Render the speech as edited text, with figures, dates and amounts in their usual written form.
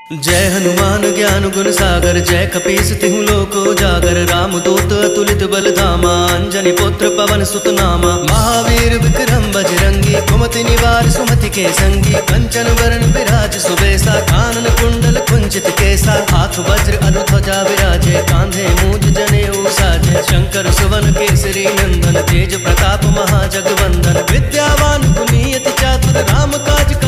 जय हनुमान ज्ञान गुण सागर, जय कपीस तिहु लोक उजागर। राम दूत अतुलित बल धामा, अंजनी पुत्र पवन सुत नामा। महावीर विक्रम बजरंगी, कुमति निवार सुमति के संगी। कंचन वरण विराज सुबेसा, कानन कुंडल कुंचित केसा। हाथ वज्र अनुध्वजा विराजे, कांधे मूंज जनेऊ साजे। शंकर सुवन केसरी नंदन, तेज प्रताप महाजगवंदन। विद्यावान गुणी अति चातुर, राम काज